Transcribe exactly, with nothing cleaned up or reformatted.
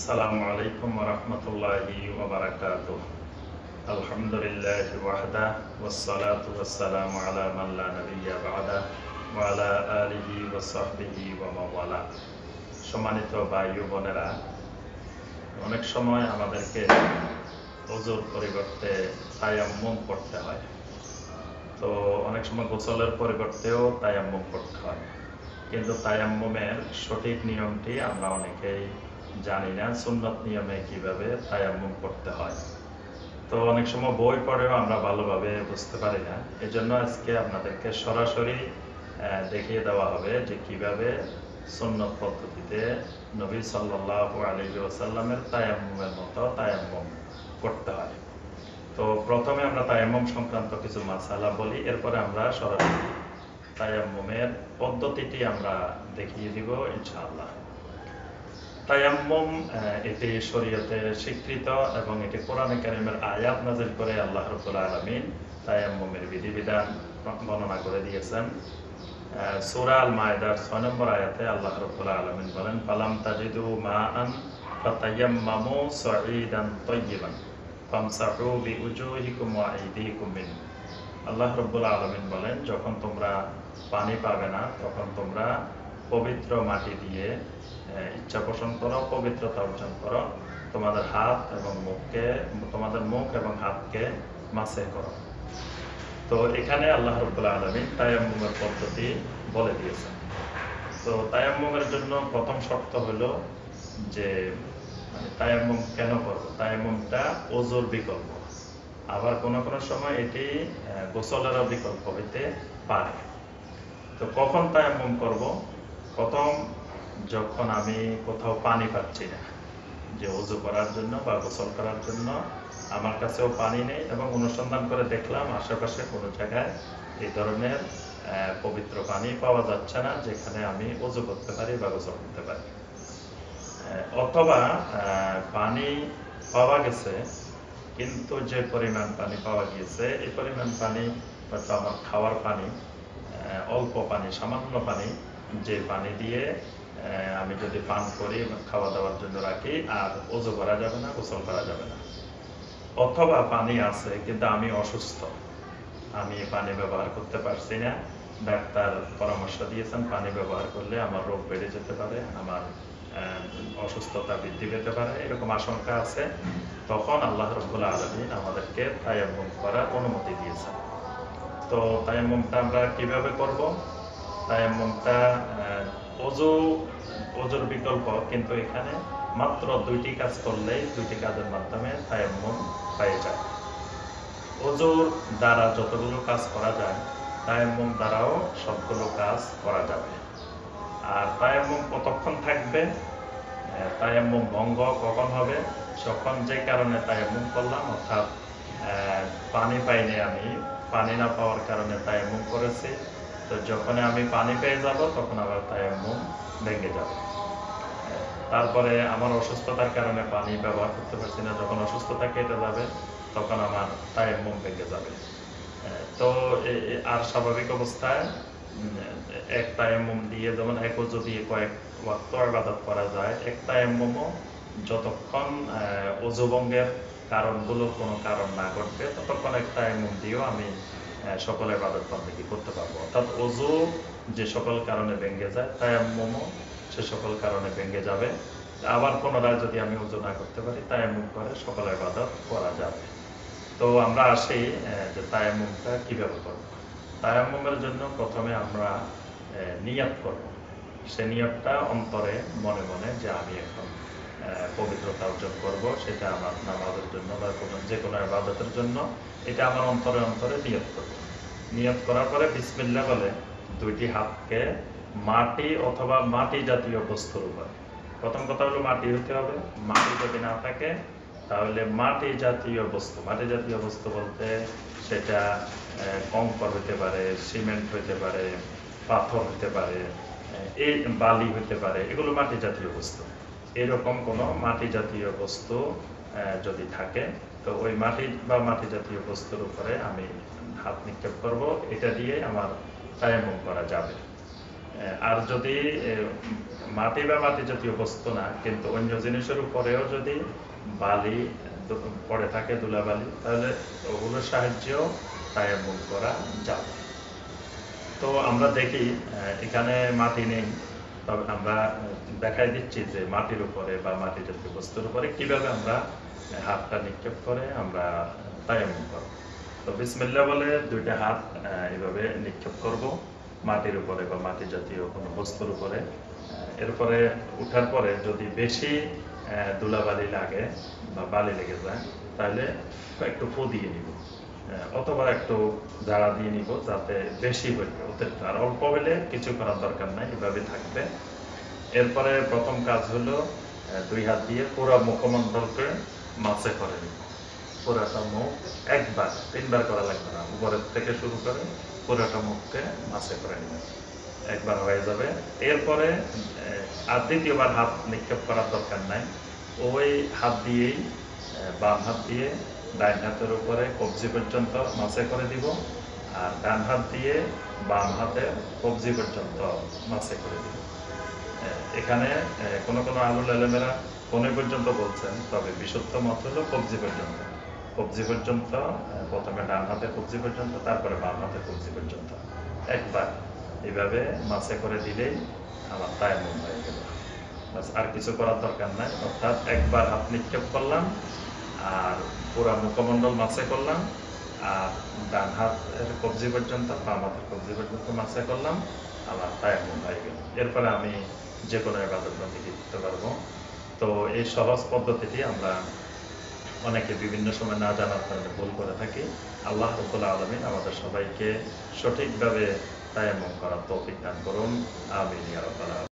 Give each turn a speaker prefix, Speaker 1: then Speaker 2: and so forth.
Speaker 1: আসসালামু আলাইকুম ওয়া রাহমাতুল্লাহি ওয়া বারাকাতুহু। আলহামদুলিল্লাহি ওয়াহদা ওয়াসসালাতু ওয়াসসালামু আলা মান লা নাবিয়্যা বা'দা ওয়া আলা আলিহি ওয়া সাহবিহি ওয়া মাওয়ালা। সম্মানিত ভাই ও বোনেরা, অনেক সময় আমাদেরকে ওযুর পরিবর্তে তায়াম্মুম করতে হয়। তো অনেক সময় গোসলের পরিবর্তেও তায়াম্মুম করতে হয়, কিন্তু তায়াম্মুমের সঠিক নিয়মটি আমরা অনেকেই জানি না। সুন্নত নিয়মে কিভাবে তায়াম্মুম করতে হয়, তো অনেক সময় বই পড়েও আমরা ভালোভাবে বুঝতে পারি না। এজন্য আজকে আপনাদেরকে সরাসরি দেখিয়ে দেওয়া হবে যে কিভাবে সুন্নত পদ্ধতিতে নবী সাল্লাল্লাহু আলাইহি ওয়াসাল্লামের তায়াম্মুমের মতো তায়াম্মুম করতে হয়। তো প্রথমে আমরা তায়াম্মুম সংক্রান্ত কিছু মাসালা বলি, এরপরে আমরা সরাসরি তায়াম্মুমের পদ্ধতিটি আমরা দেখিয়ে দিব ইনশাআল্লাহ। তায়াম্মুম এটি শরীয়তে স্বীকৃত এবং এটি কোরআনে কারীমের আয়াত নাযিল করে আল্লাহ রাব্বুল আলামিন তায়াম্মুমের বিধিবিধান বর্ণনা করে দিয়েছেন। সূরা আল মায়েদার ছয় নম্বর আয়াতে আল্লাহ রাব্বুল আলামিন বলেন, ফালাম তাজিদু মাআন ফাতায়াম্মামু সাঈদান তাইয়িবান ফামসাহু বিউজুহিকুম ওয়া আইদিকুম মিন। আল্লাহ রাব্বুল আলামিন বলেন, যখন তোমরা পানি পাবে না তখন তোমরা পবিত্র মাটি দিয়ে ইচ্ছা পোষণ করো, পবিত্রতা অর্জন করো, তোমাদের হাত এবং মুখকে তোমাদের মুখ এবং হাতকে মাসে করো। তো এখানে আল্লাহ রাব্বুল আলামিন তায়াম্মুমের পদ্ধতি বলে দিয়েছেন। তো তায়াম্মুমের জন্য প্রথম শর্ত হলো যে মানে তায়াম্মুম কেন করব? তায়াম্মুমটা ওযুর বিকল্প, আবার কোনো কোনো সময় এটি গোসলেরও বিকল্প হইতে পারে। তো কখন তায়াম্মুম করব? প্রথম, যখন আমি কোথাও পানি পাচ্ছি না, যে ওযু করার জন্য বা গোসল করার জন্য আমার কাছেও পানি নেই এবং অনুসন্ধান করে দেখলাম আশেপাশে কোনো জায়গায় এই ধরনের পবিত্র পানি পাওয়া যাচ্ছে না যেখানে আমি ওযু করতে পারি বা গোসল করতে পারি। অথবা পানি পাওয়া গেছে কিন্তু যে পরিমাণ পানি পাওয়া গিয়েছে এই পরিমাণ পানি হয়তো আমার খাওয়ার পানি, অল্প পানি, সামান্য পানি, যে পানি দিয়ে আমি যদি পান করি খাওয়া দাওয়ার জন্য রাখি আর ওযু করা যাবে না, গোসল করা যাবে না। অথবা পানি আছে কিন্তু আমি অসুস্থ, আমি পানি ব্যবহার করতে পারছি না, ডাক্তার পরামর্শ দিয়েছেন পানি ব্যবহার করলে আমার রোগ বেড়ে যেতে পারে, আমার অসুস্থতা বৃদ্ধি পেতে পারে, এরকম আশঙ্কা আছে, তখন আল্লাহ রাব্বুল আলামিন আমাদেরকে তায়াম্মুম করার অনুমতি দিয়েছেন। তো তায়াম্মুমটা আমরা কিভাবে করব? তায়াম্মুমটা ওযু ওযুর বিকল্প, কিন্তু এখানে মাত্র দুইটি কাজ করলেই দুইটি কাজের মাধ্যমে তায়াম্মুম হয়ে যায়। ওযুর দ্বারা যতগুলো কাজ করা যায় তায়াম্মুম দ্বারাও সবগুলো কাজ করা যাবে। আর তায়াম্মুম কতক্ষণ থাকবে? তায়াম্মুম ভঙ্গ কখন হবে? যখন যে কারণে তায়াম্মুম করলাম, অর্থাৎ পানি পাইনি, আমি পানি না পাওয়ার কারণে তায়াম্মুম করেছি, তো যখন আমি পানি পেয়ে যাব তখন আবার তায়াম্মুম ভেঙে যাবে। তারপরে আমার অসুস্থতার কারণে পানি ব্যবহার করতে পারছি না, যখন অসুস্থতা কেটে যাবে তখন আমার তায়াম্মুম ভেঙে যাবে। তো আর স্বাভাবিক অবস্থায় এক তায়াম্মুম দিয়ে, যেমন এক ওযু দিয়ে কয়েক ওয়াক্ত ইবাদত করা যায়, এক তায়াম্মুমও যতক্ষণ ওযু ভঙ্গের কারণগুলোর কোনো কারণ না ঘটবে ততক্ষণ এক তায়াম্মুম দিয়েও আমি সকল ইবাদত বন্দেগী করতে পারবো। অর্থাৎ ওযু যে সকল কারণে ভেঙে যায় তায়াম্মুমও সে সকল কারণে ভেঙে যাবে। আবার পুনরায় যদি আমি ওযু না করতে পারি তায়াম্মুম করে সকল ইবাদত করা যাবে। তো আমরা আসি যে তায়াম্মুমটা কিভাবে করব। তায়াম্মুমের জন্য প্রথমে আমরা নিয়ত করব। সে নিয়তটা অন্তরে মনে মনে যে আমি এখন পবিত্রতা অর্জন করব, সেটা আমার নামাজের জন্য বা কোনো যে কোনো ইবাদতের জন্য, এটা আমার অন্তরে অন্তরে নিয়ত করব। নিয়ত করার পরে বিসমিল্লাহ বলে দুইটি হাতকে মাটি অথবা মাটি জাতীয় বস্তুর উপর, প্রথম কথা হলো মাটি হতে হবে, মাটি যদি না থাকে তাহলে মাটি জাতীয় বস্তু, মাটি জাতীয় বস্তু বলতে সেটা কংকর হতে পারে, সিমেন্ট হতে পারে, পাথর হতে পারে, এই বালি হতে পারে, এগুলো মাটি জাতীয় বস্তু। এরকম কোনো মাটি জাতীয় বস্তু যদি থাকে তো ওই মাটি বা মাটি জাতীয় বস্তুর উপরে আমি হাত নিক্ষেপ করব, এটা দিয়ে আমার তায়াম্মুম করা যাবে। আর যদি মাটি বা মাটি জাতীয় বস্তু না, কিন্তু অন্য জিনিসের উপরেও যদি বালি পড়ে থাকে, ধুলাবালি, তাহলে ওগুলোর সাহায্যেও তায়াম্মুম করা যাবে। তো আমরা দেখি এখানে মাটি নেই, তবে আমরা দেখাই দিচ্ছি যে মাটির উপরে বা মাটি জাতীয় বস্তুর উপরে কিভাবে আমরা হাতটা নিক্ষেপ করে আমরা তায়াম্মুম করব। তো বিসমিল্লাহ বলে দুইটা হাত এইভাবে নিক্ষেপ করব মাটির উপরে বা মাটি জাতীয় কোনো বস্তুর উপরে। এরপরে উঠার পরে যদি বেশি ধুলাবালি লাগে বা বালি লেগে যায়, তাহলে একটু ফু দিয়ে নিব, অথবা একটু ঝাড়া দিয়ে নিব, যাতে বেশি হইলে অতিরিক্ত। আর অল্প হলে কিছু করার দরকার নাই, এভাবে থাকবে। এরপরে প্রথম কাজ হলো দুই হাত দিয়ে পুরো মুখমণ্ডলকে মাসে করে নিব। পুরাটা মুখ একবার, তিনবার করা লাগবে না, উপরের থেকে শুরু করে পুরাটা মুখকে মাসে করে নিব, একবার হয়ে যাবে। এরপরে আর দ্বিতীয়বার হাত নিক্ষেপ করার দরকার নাই, ওই হাত দিয়েই বাম হাত দিয়ে ডাইন হাতের উপরে কবজি পর্যন্ত মাসে করে দিব, আর ডান হাত দিয়ে বাম হাতের কবজি পর্যন্ত মাসে করে দিব। এখানে কোনো কোনো আলুল আলেমেরা কোনে পর্যন্ত বলছেন, তবে বিশুদ্ধ মত হলো কবজি পর্যন্ত। কবজি পর্যন্ত, প্রথমে ডান হাতের কবজি পর্যন্ত, তারপরে বাম হাতের কবজি পর্যন্ত একবার এইভাবে মাসে করে দিলেই আমার তায়াম্মুম হয়ে গেল। বাস, আর কিছু করার দরকার নাই। অর্থাৎ একবার হাত নিক্ষেপ করলাম আর পুরা মুখমণ্ডল মাসে করলাম, আর ডান হাতের কবজি পর্যন্ত, বাম হাতের কবজি পর্যন্ত মাসে করলাম, আমার তায়াম্মুম হয়ে গেল। এরপরে আমি যে কোনো ইবাদত বন্দেগী করতে পারবো। তো এই সহজ পদ্ধতিটি আমরা অনেকে বিভিন্ন সময় না জানার কারণে ভুল করে থাকি। আল্লাহ রাব্বুল আলামিন আমাদের সবাইকে সঠিকভাবে তায়াম্মুম করার তৌফিক দান করুন। আমিন ইয়া রাব্বাল আলামিন।